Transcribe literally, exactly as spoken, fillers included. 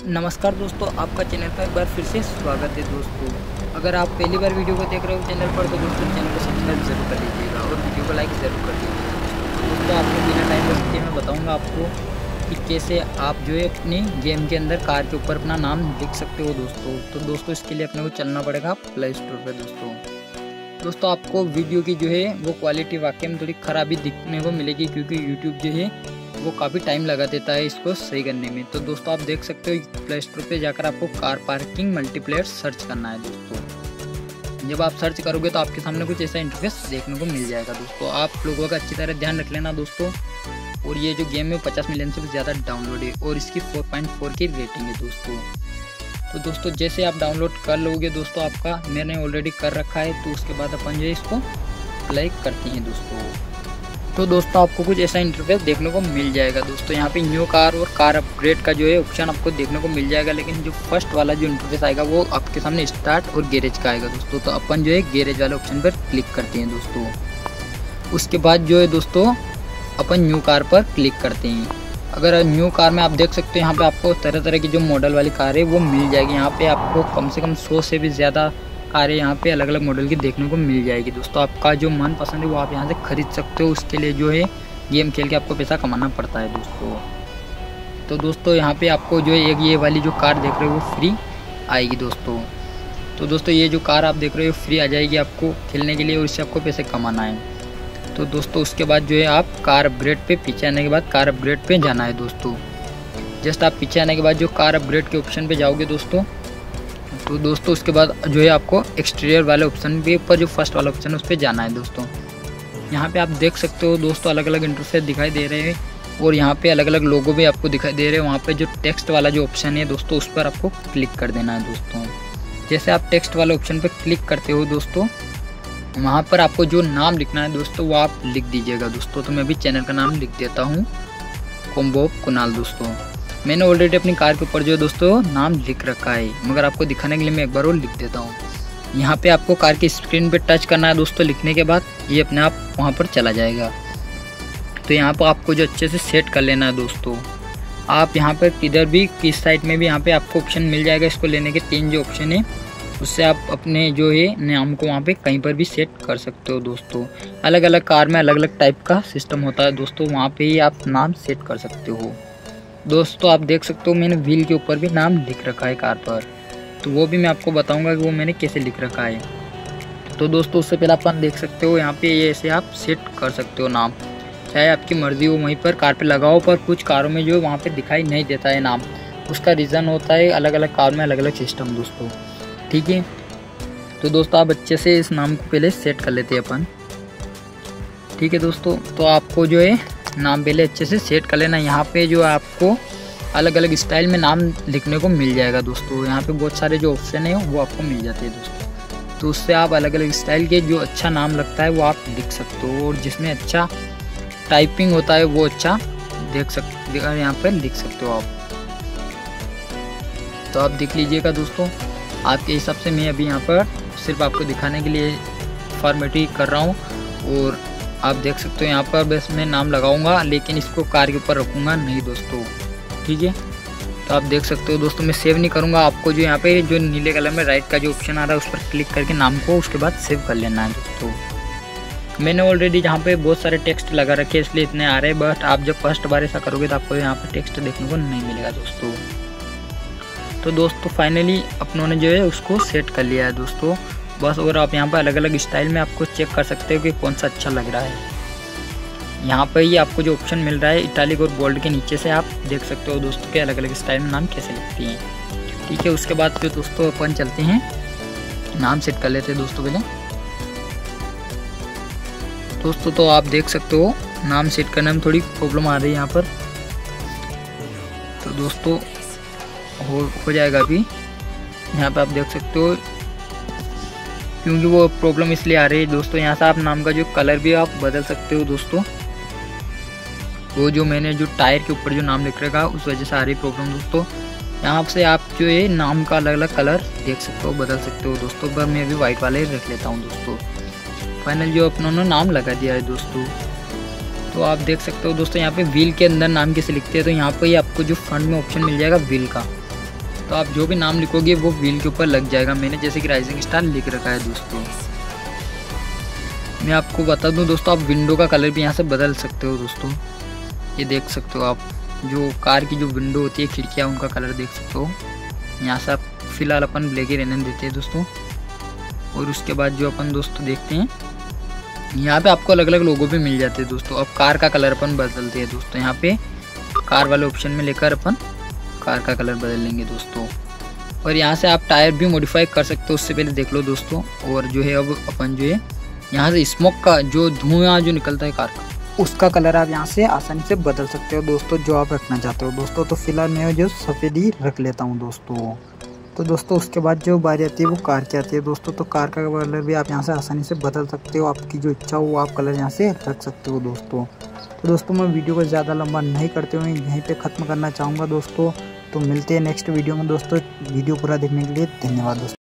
नमस्कार दोस्तों, आपका चैनल पर एक बार फिर से स्वागत है दोस्तों। अगर आप पहली बार वीडियो को देख रहे हो चैनल पर तो दोस्तों चैनल को सब्सक्राइब जरूर कर लीजिएगा और वीडियो को लाइक ज़रूर कर दीजिएगा। दोस्तों आपको बिना टाइम वेस्ट किए मैं बताऊंगा आपको कि कैसे आप जो है अपनी गेम के अंदर कार के ऊपर अपना नाम लिख सकते हो दोस्तों। तो दोस्तों इसके लिए अपने को चलना पड़ेगा प्ले स्टोर पर। दोस्तों दोस्तों आपको वीडियो की जो है वो क्वालिटी वाकई में थोड़ी ख़राबी दिखने को मिलेगी, क्योंकि यूट्यूब जो है वो काफ़ी टाइम लगा देता है इसको सही करने में। तो दोस्तों आप देख सकते हो प्ले स्टोर पे जाकर आपको कार पार्किंग मल्टीप्लेयर सर्च करना है। दोस्तों जब आप सर्च करोगे तो आपके सामने कुछ ऐसा इंटरफेस देखने को मिल जाएगा। दोस्तों आप लोगों का अच्छी तरह ध्यान रख लेना दोस्तों। और ये जो गेम है पचास मिलियन से भी ज़्यादा डाउनलोड है और इसकी फोर पॉइंट फोर की रेटिंग है दोस्तों। तो दोस्तों जैसे आप डाउनलोड कर लोगे दोस्तों, आपका मैंने ऑलरेडी कर रखा है, तो उसके बाद अपन जो है इसको अप्लाई करते हैं दोस्तों। तो दोस्तों आपको कुछ ऐसा इंटरफेस देखने को मिल जाएगा दोस्तों। यहाँ पे न्यू कार और कार अपग्रेड का जो है ऑप्शन आपको देखने को मिल जाएगा, लेकिन जो फर्स्ट वाला जो इंटरफेस आएगा वो आपके सामने स्टार्ट और गैरेज का आएगा दोस्तों। तो अपन जो है गैरेज वाले ऑप्शन पर क्लिक करते हैं दोस्तों। उसके बाद जो है दोस्तों अपन न्यू कार पर क्लिक करते हैं। अगर न्यू कार में आप देख सकते हो यहाँ पे आपको तरह तरह की जो मॉडल वाली कार है वो मिल जाएगी। यहाँ पे आपको कम से कम सौ से भी ज़्यादा कारें यहाँ पे अलग अलग मॉडल की देखने को मिल जाएगी दोस्तों। आपका जो मन पसंद है वो आप यहाँ से खरीद सकते हो। उसके लिए जो है गेम खेल के आपको पैसा कमाना पड़ता है दोस्तों। तो दोस्तों यहाँ पे आपको जो है एक ये वाली जो कार देख रहे हो वो फ्री आएगी दोस्तों। तो दोस्तों ये जो कार आप देख रहे हो फ्री आ जाएगी आपको खेलने के लिए और इससे आपको पैसे कमाना है। तो दोस्तों उसके बाद जो है आप कार अपग्रेड पे पीछे आने के बाद कार अपग्रेड पे जाना है दोस्तों। जस्ट आप पीछे आने के बाद जो कार अपग्रेड के ऑप्शन पे जाओगे दोस्तों, तो दोस्तों उसके बाद जो है आपको एक्सटीरियर वाले ऑप्शन के ऊपर जो फर्स्ट वाला ऑप्शन है उस पर जाना है दोस्तों। यहाँ पे आप देख सकते हो दोस्तों अलग अलग इंटरफेस दिखाई दे रहे हैं और यहाँ पे अलग अलग लोगो भी आपको दिखाई दे रहे हैं। वहाँ पे जो टेक्स्ट वाला जो ऑप्शन है दोस्तों उस पर आपको क्लिक कर देना है दोस्तों। जैसे आप टेक्स्ट वाले ऑप्शन पर क्लिक करते हो दोस्तों, वहाँ पर आपको जो नाम लिखना है दोस्तों वो आप लिख दीजिएगा दोस्तों। तो मैं भी चैनल का नाम लिख देता हूँ, कॉम्बो कुणाल दोस्तों। मैंने ऑलरेडी अपनी कार के ऊपर जो दोस्तों नाम लिख रखा है, मगर आपको दिखाने के लिए मैं एक बार और लिख देता हूँ। यहाँ पे आपको कार की स्क्रीन पे टच करना है दोस्तों। लिखने के बाद ये अपने आप वहाँ पर चला जाएगा। तो यहाँ पर आपको जो अच्छे से सेट कर लेना है दोस्तों। आप यहाँ पर किधर भी किस साइड में भी यहाँ पे आपको ऑप्शन मिल जाएगा। इसको लेने के तीन जो ऑप्शन है उससे आप अपने जो है नाम को वहाँ पे कहीं पर भी सेट कर सकते हो दोस्तों। अलग अलग कार में अलग अलग टाइप का सिस्टम होता है दोस्तों, वहाँ पे ही आप नाम सेट कर सकते हो दोस्तों। आप देख सकते हो मैंने व्हील के ऊपर भी नाम लिख रखा है कार पर, तो वो भी मैं आपको बताऊंगा कि वो मैंने कैसे लिख रखा है। तो दोस्तों उससे पहले अपन देख सकते हो यहाँ पे ये ऐसे आप सेट कर सकते हो नाम, चाहे आपकी मर्जी हो वहीं पर कार पे लगाओ। पर कुछ कारों में जो वहाँ पे दिखाई नहीं देता है नाम, उसका रीज़न होता है अलग अलग कार में अलग अलग सिस्टम दोस्तों, ठीक है। तो दोस्तों आप अच्छे से इस नाम को पहले सेट कर लेते हैं अपन, ठीक है दोस्तों। तो आपको जो है नाम पहले अच्छे से सेट कर लेना। यहाँ पे जो आपको अलग अलग स्टाइल में नाम लिखने को मिल जाएगा दोस्तों। यहाँ पे बहुत सारे जो ऑप्शन है वो आपको मिल जाते हैं दोस्तों। तो उससे आप अलग अलग स्टाइल के जो अच्छा नाम लगता है वो आप लिख सकते हो, और जिसमें अच्छा टाइपिंग होता है वो अच्छा देख सकते यहाँ पर लिख सकते हो आप। तो आप देख लीजिएगा दोस्तों, आपके हिसाब से मैं अभी यहाँ पर सिर्फ आपको दिखाने के लिए फॉर्मेटिंग कर रहा हूँ। और आप देख सकते हो यहाँ पर बस मैं नाम लगाऊंगा, लेकिन इसको कार के ऊपर रखूँगा नहीं दोस्तों, ठीक है। तो आप देख सकते हो दोस्तों मैं सेव नहीं करूँगा। आपको जो यहाँ पे जो नीले कलर में राइट का जो ऑप्शन आ रहा है उस पर क्लिक करके नाम को उसके बाद सेव कर लेना है दोस्तों। मैंने ऑलरेडी यहाँ पे बहुत सारे टेक्स्ट लगा रखे इसलिए इतने आ रहे हैं, बट आप जब फर्स्ट बार ऐसा करोगे तो आपको यहाँ पर टेक्स्ट देखने को नहीं मिलेगा दोस्तों। तो दोस्तों फाइनली अपनों ने जो है उसको सेट कर लिया है दोस्तों बस। और आप यहाँ पर अलग अलग स्टाइल में आपको चेक कर सकते हो कि कौन सा अच्छा लग रहा है। यहाँ पर ही आपको जो ऑप्शन मिल रहा है इटालिक और बोल्ड के नीचे से आप देख सकते हो दोस्तों के अलग अलग स्टाइल में नाम कैसे लिखती हैं, ठीक है। उसके बाद फिर दोस्तों अपन चलते हैं नाम सेट कर लेते हैं दोस्तों पहले दोस्तों। तो आप देख सकते हो नाम सेट करने में थोड़ी प्रॉब्लम आ रही है यहाँ पर, तो दोस्तों हो हो जाएगा अभी। यहाँ पे आप देख सकते हो क्योंकि वो प्रॉब्लम इसलिए आ रही है दोस्तों। यहाँ से आप नाम का जो कलर भी आप बदल सकते हो दोस्तों। वो जो मैंने जो टायर के ऊपर जो नाम लिख रखा है उस वजह से आ रही प्रॉब्लम दोस्तों। यहाँ से आप जो है नाम का अलग अलग कलर देख सकते हो, बदल सकते हो दोस्तों। पर मैं अभी वाइट वाले रख लेता हूँ दोस्तों। फाइनल जो अपनों ने नाम लगा दिया है दोस्तों। तो आप देख सकते हो दोस्तों यहाँ पे व्हील के अंदर नाम कैसे लिखते हैं। तो यहाँ पे आपको जो फ्रंट में ऑप्शन मिल जाएगा व्हील का, तो आप जो भी नाम लिखोगे वो व्हील के ऊपर लग जाएगा। मैंने जैसे कि राइजिंग स्टार लिख रखा है दोस्तों। मैं आपको बता दूं दोस्तों, आप विंडो का कलर भी यहाँ से बदल सकते हो दोस्तों। ये देख सकते हो आप, जो कार की जो विंडो होती है, खिड़कियाँ, उनका कलर देख सकते हो। यहाँ से आप फिलहाल अपन ब्लैक ही रहने देते हैं दोस्तों। और उसके बाद जो अपन दोस्तों देखते हैं, यहाँ पे आपको अलग अलग लोगो भी मिल जाते हैं दोस्तों। अब कार का कलर अपन बदलते हैं दोस्तों। यहाँ पे कार वाले ऑप्शन में लेकर अपन कार का कलर बदल लेंगे दोस्तों। और यहाँ से आप टायर भी मॉडिफाई कर सकते हो, उससे पहले देख लो दोस्तों। और जो है अब अपन जो है यहाँ से स्मोक का जो धुआं जो निकलता है कार का, उसका कलर आप यहाँ से आसानी से बदल सकते हो दोस्तों, जो आप रखना चाहते हो दोस्तों। तो फिलहाल मैं जो सफ़ेद ही रख लेता हूँ दोस्तों। तो दोस्तों उसके बाद जो बारी आती है वो कार की आती है दोस्तों। तो कार का कलर भी आप यहाँ से आसानी से बदल सकते हो, आपकी जो इच्छा हो वो आप कलर यहाँ से रख सकते हो दोस्तों। तो दोस्तों मैं वीडियो को ज़्यादा लंबा नहीं करते हुए यहीं पे ख़त्म करना चाहूँगा दोस्तों। तो मिलते हैं नेक्स्ट वीडियो में दोस्तों। वीडियो पूरा देखने के लिए धन्यवाद दोस्तों।